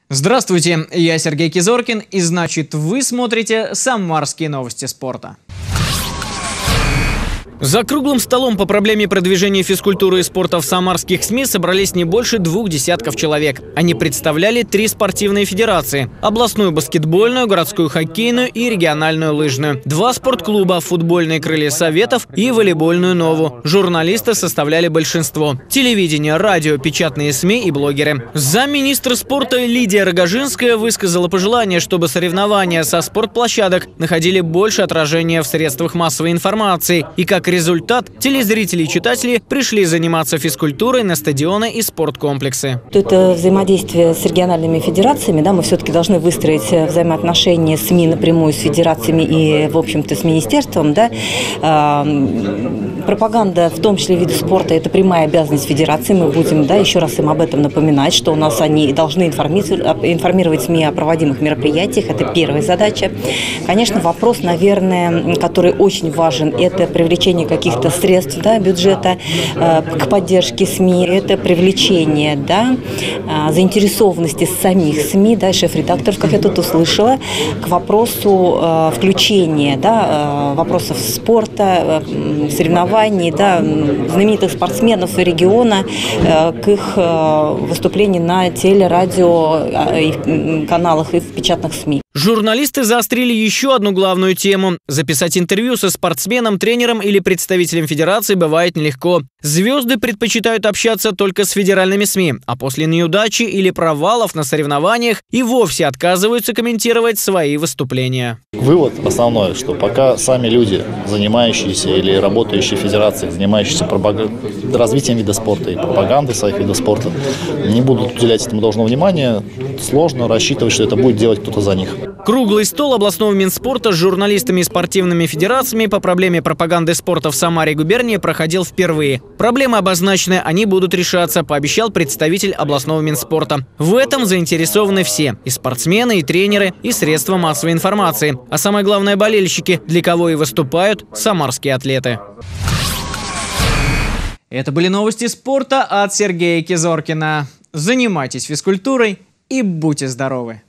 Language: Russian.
Здравствуйте, я Сергей Кизоркин, и значит вы смотрите «Самарские новости спорта». За круглым столом по проблеме продвижения физкультуры и спорта в самарских СМИ собрались не больше 2 десятков человек. Они представляли 3 спортивные федерации – областную баскетбольную, городскую хоккейную и региональную лыжную, 2 спортклуба – футбольные крылья Советов и волейбольную Нову. Журналисты составляли большинство – телевидение, радио, печатные СМИ и блогеры. Замминистра спорта Лидия Рогожинская высказала пожелание, чтобы соревнования со спортплощадок находили больше отражения в средствах массовой информации и, как результат, телезрители и читатели пришли заниматься физкультурой на стадионы и спорткомплексы. Это взаимодействие с региональными федерациями. Мы все-таки должны выстроить взаимоотношения СМИ напрямую с федерациями и, в общем-то, с министерством. Пропаганда, в том числе виды спорта, это прямая обязанность федерации. Мы будем еще раз им об этом напоминать, что у нас они должны информировать СМИ о проводимых мероприятиях. Это первая задача. Конечно, вопрос, наверное, который очень важен, это привлечение каких-то средств бюджета к поддержке СМИ, это привлечение заинтересованности самих СМИ, шеф-редакторов, как я тут услышала, к вопросу включения вопросов спорта, соревнований, знаменитых спортсменов региона к их выступлению на теле, радио, каналах и в печатных СМИ. Журналисты заострили еще одну главную тему. Записать интервью со спортсменом, тренером или представителем федерации бывает нелегко. Звезды предпочитают общаться только с федеральными СМИ, а после неудачи или провалов на соревнованиях и вовсе отказываются комментировать свои выступления. Вывод основной, что пока сами люди, занимающиеся или работающие в федерациях, занимающиеся развитием вида спорта и пропагандой своих видов спорта, не будут уделять этому должного внимания, сложно рассчитывать, что это будет делать кто-то за них. Круглый стол областного Минспорта с журналистами и спортивными федерациями по проблеме пропаганды спорта в Самаре и губернии проходил впервые. Проблемы обозначены, они будут решаться, пообещал представитель областного Минспорта. В этом заинтересованы все – и спортсмены, и тренеры, и средства массовой информации. А самое главное – болельщики, для кого и выступают самарские атлеты. Это были новости спорта от Сергея Кизоркина. Занимайтесь физкультурой и будьте здоровы!